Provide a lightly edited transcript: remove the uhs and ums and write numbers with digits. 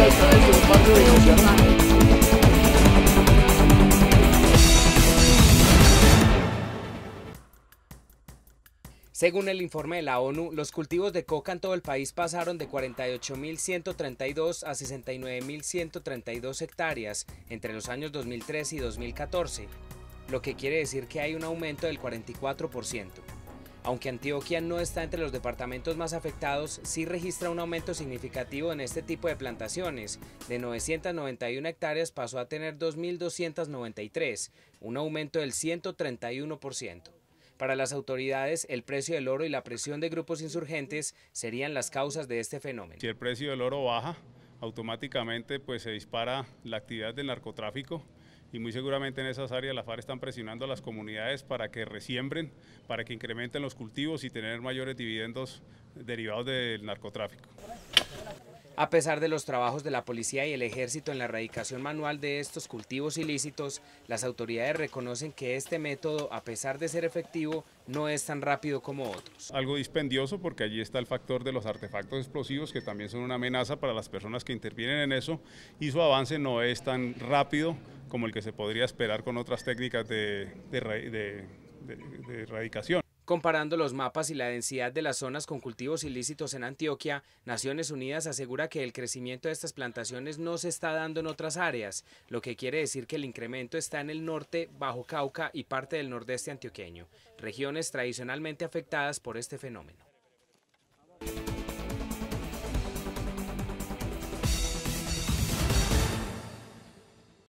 habitantes de un barrio venezolano. Según el informe de la ONU, los cultivos de coca en todo el país pasaron de 48.132 a 69.132 hectáreas entre los años 2003 y 2014, lo que quiere decir que hay un aumento del 44%. Aunque Antioquia no está entre los departamentos más afectados, sí registra un aumento significativo en este tipo de plantaciones. De 991 hectáreas pasó a tener 2.293, un aumento del 131%. Para las autoridades, el precio del oro y la presión de grupos insurgentes serían las causas de este fenómeno. Si el precio del oro baja, automáticamente pues se dispara la actividad del narcotráfico y muy seguramente en esas áreas la FARC están presionando a las comunidades para que resiembren, para que incrementen los cultivos y tener mayores dividendos derivados del narcotráfico. A pesar de los trabajos de la policía y el ejército en la erradicación manual de estos cultivos ilícitos, las autoridades reconocen que este método, a pesar de ser efectivo, no es tan rápido como otros. Algo dispendioso porque allí está el factor de los artefactos explosivos que también son una amenaza para las personas que intervienen en eso y su avance no es tan rápido como el que se podría esperar con otras técnicas de erradicación. Comparando los mapas y la densidad de las zonas con cultivos ilícitos en Antioquia, Naciones Unidas asegura que el crecimiento de estas plantaciones no se está dando en otras áreas, lo que quiere decir que el incremento está en el norte, Bajo Cauca y parte del nordeste antioqueño, regiones tradicionalmente afectadas por este fenómeno.